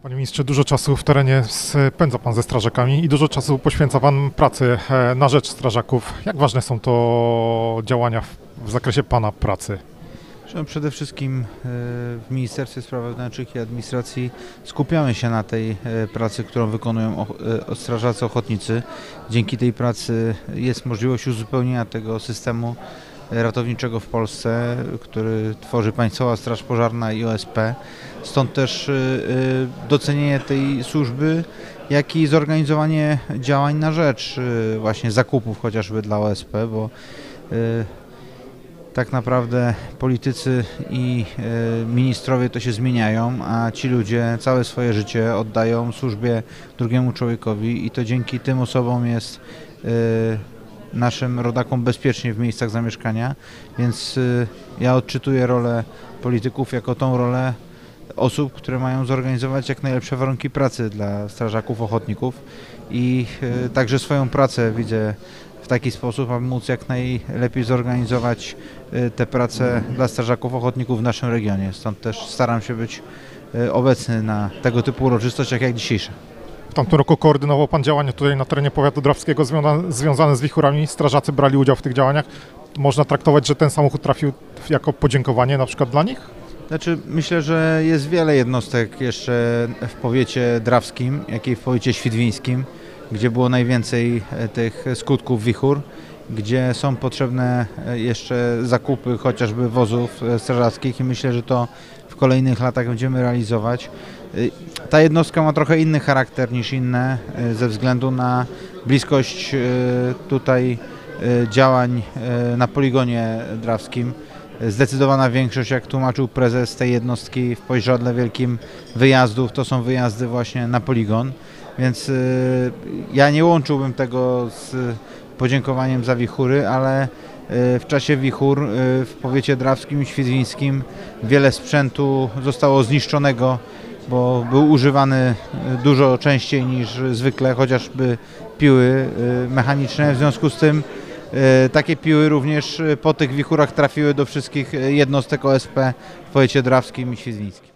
Panie ministrze, dużo czasu w terenie spędza Pan ze strażakami i dużo czasu poświęca Pan pracy na rzecz strażaków. Jak ważne są to działania w zakresie Pana pracy? Przede wszystkim w Ministerstwie Spraw Wewnętrznych i Administracji skupiamy się na tej pracy, którą wykonują strażacy ochotnicy. Dzięki tej pracy jest możliwość uzupełnienia tego systemu ratowniczego w Polsce, który tworzy Państwowa Straż Pożarna i OSP. Stąd też docenienie tej służby, jak i zorganizowanie działań na rzecz właśnie zakupów chociażby dla OSP, bo tak naprawdę politycy i ministrowie to się zmieniają, a ci ludzie całe swoje życie oddają służbie drugiemu człowiekowi i to dzięki tym osobom jest naszym rodakom bezpiecznie w miejscach zamieszkania, więc ja odczytuję rolę polityków jako tą rolę osób, które mają zorganizować jak najlepsze warunki pracy dla strażaków, ochotników i także swoją pracę widzę w taki sposób, aby móc jak najlepiej zorganizować tę pracę dla strażaków, ochotników w naszym regionie. Stąd też staram się być obecny na tego typu uroczystościach jak dzisiejsza. W tamtym roku koordynował Pan działania tutaj na terenie powiatu drawskiego związane z wichurami. Strażacy brali udział w tych działaniach. Można traktować, że ten samochód trafił jako podziękowanie na przykład dla nich? Znaczy, myślę, że jest wiele jednostek jeszcze w powiecie drawskim, jak i w powiecie świdwińskim, gdzie było najwięcej tych skutków wichur, gdzie są potrzebne jeszcze zakupy chociażby wozów strażackich i myślę, że to w kolejnych latach będziemy realizować. Ta jednostka ma trochę inny charakter niż inne ze względu na bliskość tutaj działań na poligonie drawskim. Zdecydowana większość, jak tłumaczył prezes tej jednostki w Poźrodle Wielkim, wyjazdów to są wyjazdy właśnie na poligon, więc ja nie łączyłbym tego z podziękowaniem za wichury, ale w czasie wichur w powiecie drawskim i świdwińskim wiele sprzętu zostało zniszczonego, bo był używany dużo częściej niż zwykle, chociażby piły mechaniczne. W związku z tym takie piły również po tych wichurach trafiły do wszystkich jednostek OSP w powiecie drawskim i świdwińskim.